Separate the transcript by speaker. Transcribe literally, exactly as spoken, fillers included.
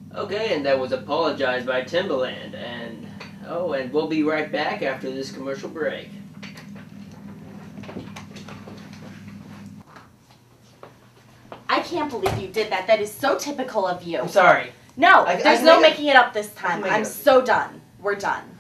Speaker 1: Okay, and that was Apologize by Timbaland. And, oh, and we'll be right back after this commercial break.
Speaker 2: I can't believe you did that. That is so typical of you.
Speaker 1: I'm sorry.
Speaker 2: No,
Speaker 1: I,
Speaker 2: there's
Speaker 1: I
Speaker 2: no
Speaker 1: make
Speaker 2: making it up this time.
Speaker 1: make
Speaker 2: I'm
Speaker 1: it up.
Speaker 2: so done. We're done.